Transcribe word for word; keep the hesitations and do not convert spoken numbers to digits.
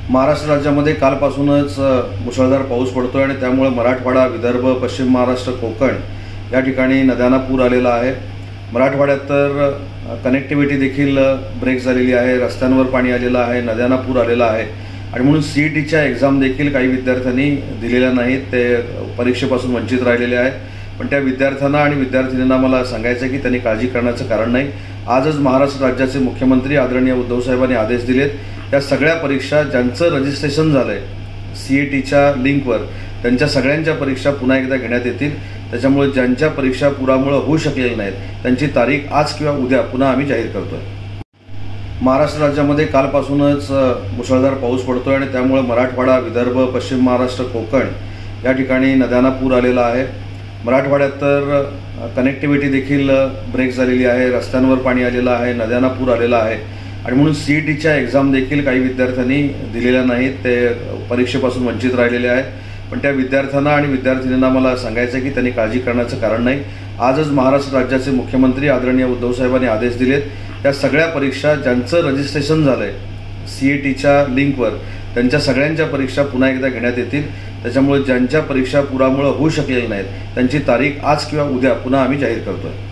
महाराष्ट्र राज्यामध्ये कालपासूनच मुसळधार पाऊस पडतोय आणि त्यामुळे मराठवाडा, विदर्भ, पश्चिम महाराष्ट्र, कोकण या ठिकाणी नद्यांना पूर आलेला आहे। मराठवाड्यात तर कनेक्टिव्हिटी देखील ब्रेक झालेली आहे, रस्त्यांवर पाणी आलेलं आहे, नद्यांना पूर आलेला आहे आणि म्हणून सी ई टीच्या एक्झाम देखील काही विद्यार्थ्यांनी दिलेल्या नाहीत, ते परीक्षेपासून वंचित राहिलेले आहेत। पण त्या विद्यार्थ्यांना आणि विद्यार्थिनींना मला सांगायचं आहे की त्यांनी काळजी करण्याचं कारण नाही। आजच महाराष्ट्र राज्याचे मुख्यमंत्री आदरणीय उद्धव साहेबांनी आदेश दिलेत, त्या सगळ्या परीक्षा ज्यांचं रजिस्ट्रेशन झालंय सी ई टीच्या लिंकवर त्यांच्या सगळ्यांच्या परीक्षा पुन्हा एकदा घेण्यात येतील। त्याच्यामुळे ज्यांच्या परीक्षा पुरामुळे होऊ शकलेल्या नाहीत त्यांची तारीख आज किंवा उद्या पुन्हा आम्ही जाहीर करतोय। महाराष्ट्र राज्यामध्ये कालपासूनच मुसळधार पाऊस पडतोय आणि त्यामुळे मराठवाडा, विदर्भ, पश्चिम महाराष्ट्र, कोकण या ठिकाणी नद्यांना पूर आलेला आहे। मराठवाड्यात तर कनेक्टिव्हिटी देखील ब्रेक झालेली आहे, रस्त्यांवर पाणी आलेलं आहे, नद्यांना पूर आलेला आहे आणि म्हणून सी ई टीच्या एक्झाम देखील काही विद्यार्थ्यांनी दिलेल्या नाहीत, ते परीक्षेपासून वंचित राहिलेले आहेत। पण त्या विद्यार्थ्यांना आणि विद्यार्थिनींना मला सांगायचं आहे की त्यांनी काळजी करण्याचं कारण नाही। आजच महाराष्ट्र राज्याचे मुख्यमंत्री आदरणीय उद्धव साहेबांनी आदेश दिलेत, त्या सगळ्या परीक्षा ज्यांचं रजिस्ट्रेशन झालंय सी ई टीच्या लिंकवर त्यांच्या सगळ्यांच्या परीक्षा पुन्हा एकदा घेण्यात येतील। त्याच्यामुळे ज्यांच्या परीक्षा पुरामुळे होऊ शकलेल्या नाहीत त्यांची तारीख आज किंवा उद्या पुन्हा आम्ही जाहीर करतोय।